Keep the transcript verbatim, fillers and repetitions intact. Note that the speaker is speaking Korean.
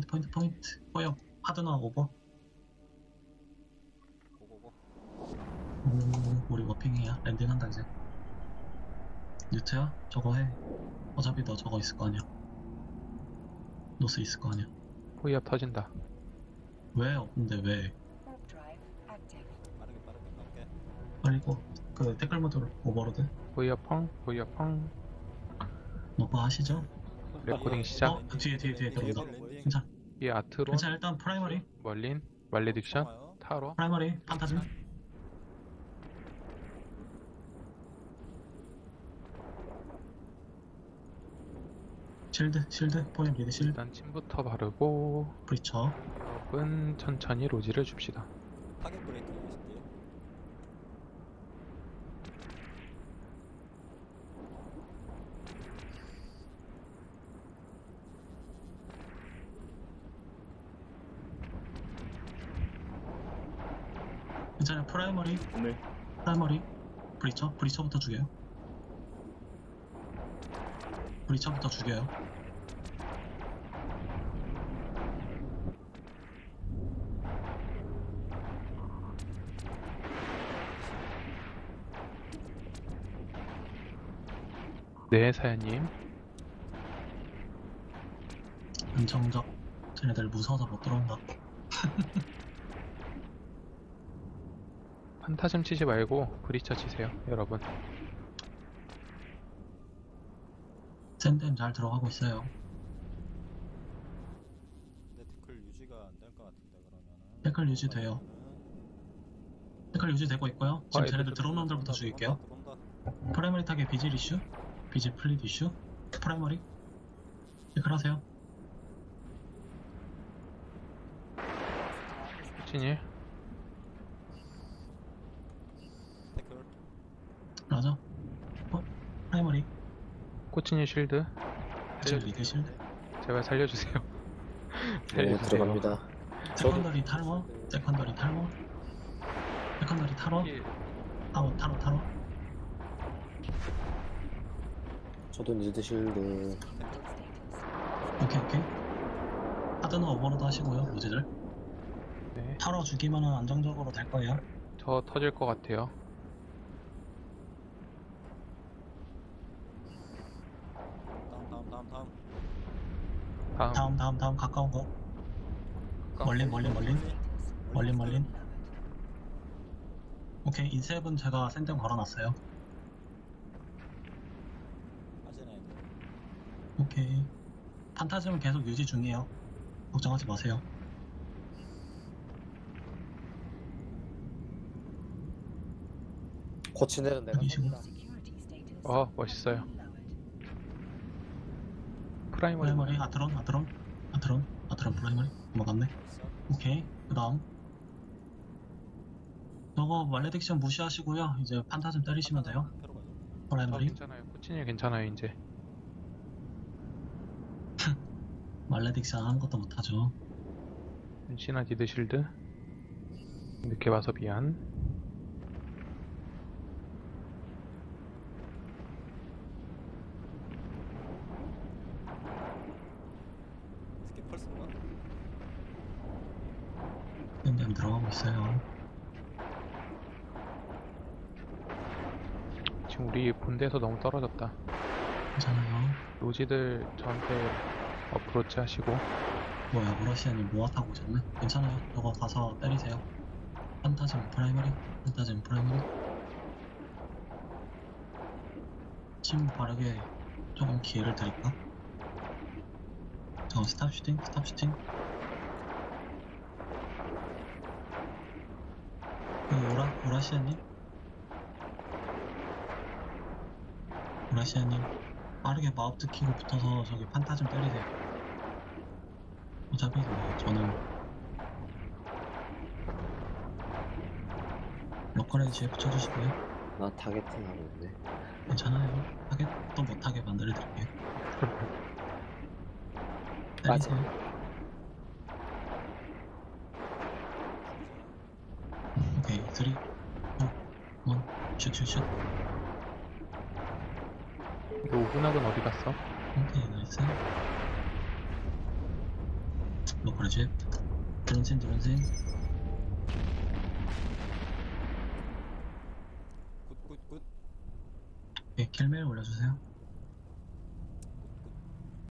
포인트 포인트 포역 하드나 오버. 고고고. 오 우리 워핑이야. 랜딩한다 이제. 뉴트야? 저거 해. 어차피 너 저거 있을 거 아니야. 노스 있을 거 아니야. 포이업 터진다. 왜 없는데 왜? Warp drive active. 빠르게 빠르게 빠르게. 빨리고 그 댓글 모드 오버로드 포이업 펑, 포이업 펑. 너거 하시죠? 레코딩 시작. 어? 뒤에 뒤에 뒤에 들어온다. 괜찮아. 이 아트론, 괜찮아 일단 프라이머리 멀린, 말레딕션, 좋아요. 타로. 프라이머리 판타즘. 실드 실드 포인 미드 실드 일단 침부터 바르고 브리처. 은 천천히 로지를 줍시다. 타겟 브레이크 있을게요. 괜찮아 프라이머리 네. 프라이머리 브리처 브리처부터 죽여요. 브리처부터 죽여요. 네, 사연님. 안정적. 쟤네들 무서워서 못 들어온다. 판타즘 치지 말고 브리처 치세요, 여러분. 샌댐 잘 들어가고 있어요. 근데 태클 유지가 안 될 것 같은데 그러면은. 태클 유지돼요. 태클 유지되고 있고요. 지금 아, 쟤네들 애들 들어온 놈들부터 죽일게요. 들어온다. 프라이머리 타겟 비질 이슈, 비질 플릿 이슈, 프라이머리 태클 하세요. 진일. 태클. 맞아. 어? 프라이머리 코치니 실드. 비질 리드 실드. 제발 살려주세요. 네, 살려주세요. 들어갑니다. 저도 세컨더리 탈워, 세컨더리 탈워, 세컨더리 탈워, 타워 타워 타워. 저도 니드 실드. 오케이 오케이. 하드는 오버로드 하시고요, 로제들. 네. 타워 죽이면은 안정적으로 될 거예요. 저 터질 것 같아요. 다음 다음 다음 다음. 다음. 다음 다음 다음 가까운 거. 멀린 멀린 멀린 멀린 멀린. 오케이 인셉은 제가 샌댐 걸어놨어요. 하지네. 오케이. 판타즘은 계속 유지 중이에요. 걱정하지 마세요. 코치넬은 내가 여기시고. 합니다. Security status. 어, 멋있어요. lowered. 프라이머리. 프라이머리 아트론 아트론 아트론 아트론 프라이머리 넘어갔네. 오케이 그 다음 저거 말레딕션 무시하시고요. 이제 판타즘 때리시면 돼요. 표로 가죠. 저 프라이머리 괜찮아요. 코치니 괜찮아요, 이제. 말레딕션 아무것도 못하죠. 신화 디드 실드. 늦게 와서 미안. 스킵 펄스인가? 샌댐 들어가고 있어요. 지금 우리 본대에서 너무 떨어졌다. 괜찮아요. 로지들 저한테 어프로치 하시고. 뭐야 러시아님 모아타고 오셨네. 괜찮아요. 저거 가서 때리세요. 판타즘 프라이머리 판타즘 프라이머리. 침 바르게 조금 기회를 드릴까? 저 스탑 슈팅 스탑 슈팅. 그 오라 오라시아님 오라시아님 빠르게 마우스 키고 붙어서 저기 판타즘 때리세요. 어차피 뭐 저는 로컬에지에 붙여주시고요. 나 타겟팅 하고 있네. 괜찮아요. 타겟도 못하게 만들어드릴게요. 때리세요. 오케이 쓰리 투 원 슛슛슛. 이거 오분학은 어디 갔어? 오케이 나이스. 로컬의 집. 드론신 드론신. 굿굿굿. 예, 킬메일 올려주세요.